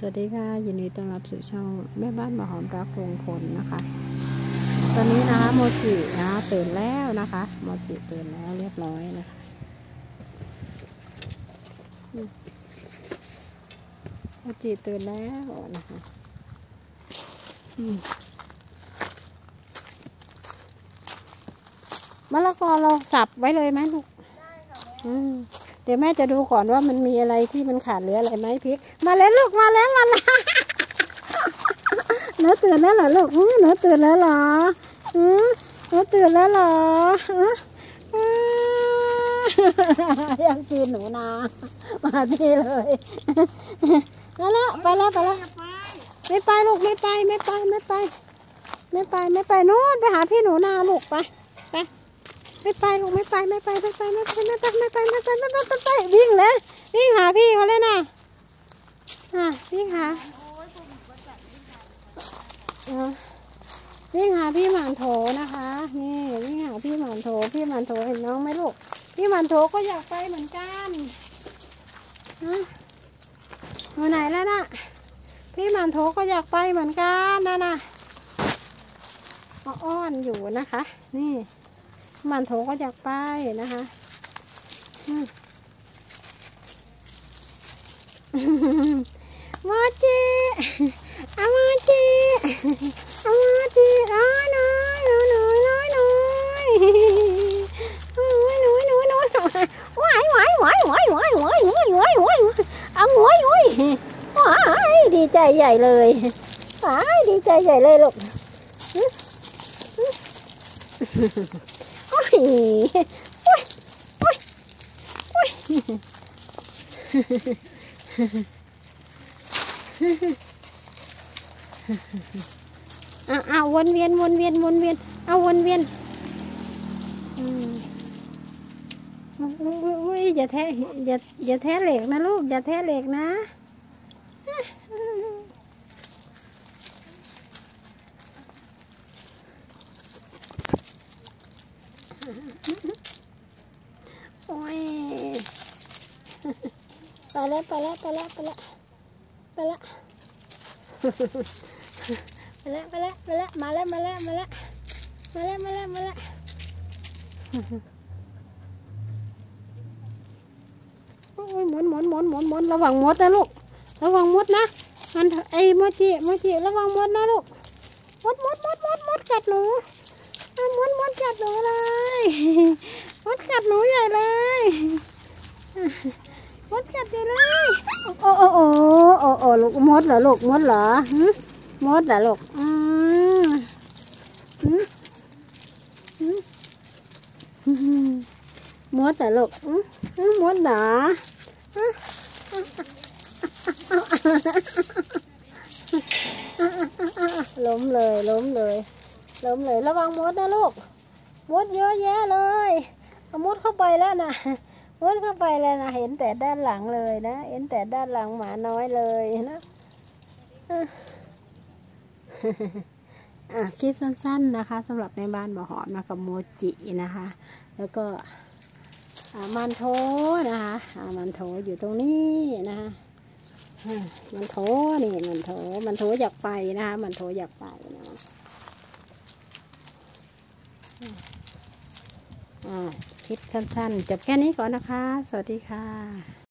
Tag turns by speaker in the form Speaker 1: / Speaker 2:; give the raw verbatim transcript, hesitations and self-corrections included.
Speaker 1: สวัสดีค่ะยินดีต้อนรับสู่ช่องแม่บ้านมาหอมรักลุงพลนะคะตอนนี้นะคะโมจินะตื่นแล้วนะคะโมจิตื่นแล้วเรียบร้อยนะคะโมจิตื่นแล้วนะคะมะละกอเราสับไว้เลยไหมลูกได้ค่ะแม่เดี๋ยวแม่จะดูก่อนว่ามันมีอะไรที่มันขาดเหลืออะไรไหมพริกมาแล้วลูกมาแล้วมาแล้วหนูตื่นแล้วเหรอลูกหนูตื่นแล้วเหรอหนูตื่นแล้วเหรอยังกินหนูนามาที่เลยมาแล้วไปแล้วไปแล้วไม่ไปลูกไม่ไปไม่ไปไม่ไปไม่ไปไม่ไปนู้นไปหาพี่หนูนาลูกไปไปไม่ไปลูกไม่ไปไม่ไปไม่ไปไม่ไปไม่ไปไม่ไปไม่ไปไม่ไปไม่ไปวิ่งเลยวิ่งหาพี่เขาเลยนะอ่ะวิ่งหาวิ่งหาพี่หมันโถนะคะนี่วิ่งหาพี่หมันโถพี่หมันโถเห็นน้องไหมลูกพี่หมันโถก็อยากไปเหมือนกันฮะอยู่ไหนแล้วน่ะพี่หมันโถก็อยากไปเหมือนกันนะน่ะอ้อนอยู่นะคะนี่มันโถก็อยากไปนะคะโมจิอาโมจิอาโมจิอ้อยน้อยน้อยน้อยน้อยน้อยน้อยน้อยน้อยน้อยว้ายว้ายว้ายว้ายว้ายว้ายว้ายว้ายว้ายเอาว้ายว้ายว้ายดีใจใหญ่เลยว้ายดีใจใหญ่เลยลูกโอ้ยโอ้ยโอ้ยโอ้ยเอาเอาวนเวียนวนเวียนวนเวียนเอาวนเวียนอืมอุ้ยอย่าแทะอย่าอย่าแทะเหล็กนะลูกอย่าแทะเหล็กนะโอ้ยไปแล้วไปแล้วไปแล้วไปแล้วไปแล้วไปแล้วไปแล้วไปแล้วมาแล้วมาแล้วมาแล้วมาแล้วมาแล้วมาแล้วโอ้ยหมุนหมุนหมุนหมุนหมุนระวังมดนะลูกระวังมดนะมันไอ้โมจิโมจิระวังมดนะลูกมดมดมดมดมดกัดหนูมดมดกัดหนูเลยมดกัดหนูใหญ่เลยมดกัดใหญ่เลยโอ้โอ้โอ้โอ้โอ้ลูกมดเหรอลูกมดเหรอมดเหรอลูกอืมมดเหรอลูกมดเหรอล้มเลยล้มเลยล้มเลยระวังมดนะลูกมดเยอะแยะเลยมดเข้าไปแล้วนะมดเข้าไปแล้วนะเห็นแต่ด้านหลังเลยนะเห็นแต่ด้านหลังหมาน้อยเลยนะคลิปสั้นๆนะคะสำหรับในบ้านบ่อหอมนะกับโมจินะคะแล้วก็มันโถนะคะมันโถอยู่ตรงนี้นะคะมันโถนี่มันโถมันโถอยากไปนะคะมันโถอยากไปนะคลิปสั้นๆจบแค่นี้ก่อนนะคะสวัสดีค่ะ